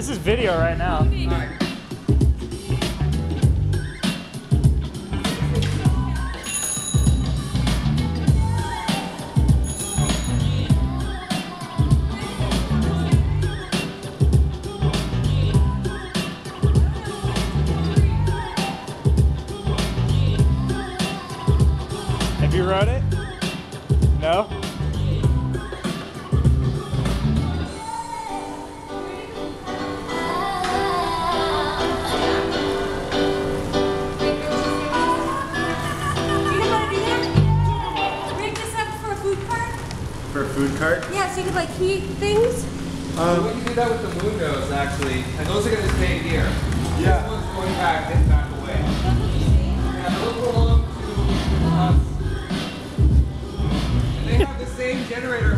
this is video right now. All right. Have you rode it? No? For a food cart? Yeah, so you could like heat things. So when you do that with the moon nose, actually, and those are going to stay here. Yeah. This one's going back and back away. Yeah, those belong to us. And they have the same generator